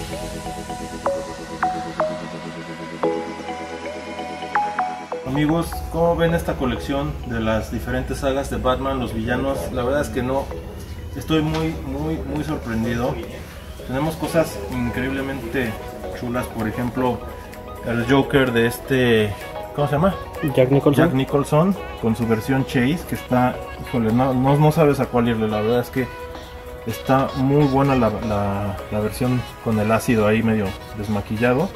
Amigos, ¿cómo ven esta colección de las diferentes sagas de Batman, los villanos? La verdad es que no, estoy muy sorprendido. Tenemos cosas increíblemente chulas, por ejemplo, el Joker de este, ¿cómo se llama? Jack Nicholson. Jack Nicholson, con su versión Chase, que está, híjole, no sabes a cuál irle, la verdad es que está muy buena la versión con el ácido ahí medio desmaquillado.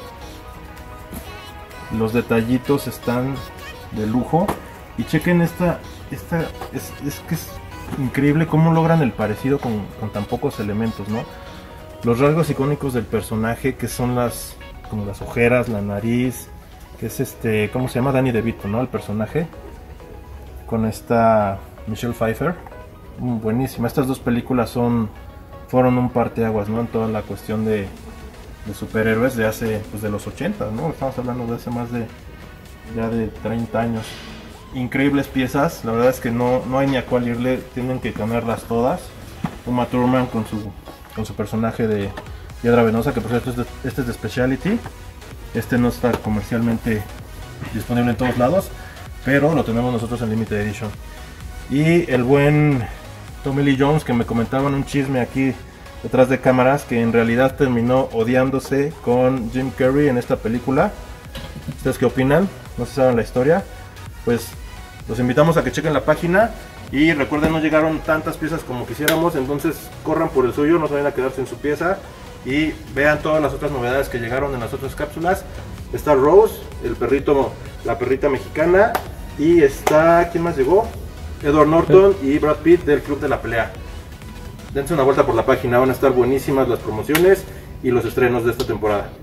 Los detallitos están de lujo. Y chequen es que es increíble cómo logran el parecido con tan pocos elementos, ¿no? Los rasgos icónicos del personaje, que son como las ojeras, la nariz, que es ¿cómo se llama? Danny DeVito, ¿no? El personaje. Con esta Michelle Pfeiffer. Buenísima. Estas dos películas fueron un parteaguas, ¿no? En toda la cuestión de superhéroes de hace, pues de los 80, ¿no? Estamos hablando de hace más de 30 años. Increíbles piezas, la verdad es que no hay ni a cuál irle, tienen que tenerlas todas. Uma Thurman con su personaje de Piedra Venosa, que por cierto este es de Specialty. Este no está comercialmente disponible en todos lados, pero lo tenemos nosotros en Limited Edition. Y el buen Tommy Lee Jones, que me comentaban un chisme aquí detrás de cámaras, que en realidad terminó odiándose con Jim Carrey en esta película. ¿Ustedes qué opinan? No se saben la historia. Pues los invitamos a que chequen la página. Y recuerden, no llegaron tantas piezas como quisiéramos, entonces corran por el suyo, no se vayan a quedar sin su pieza. Y vean todas las otras novedades que llegaron en las otras cápsulas. Está Rose, la perrita mexicana. Y está, ¿quién más llegó? Edward Norton y Brad Pitt del Club de la Pelea. Dense una vuelta por la página, van a estar buenísimas las promociones y los estrenos de esta temporada.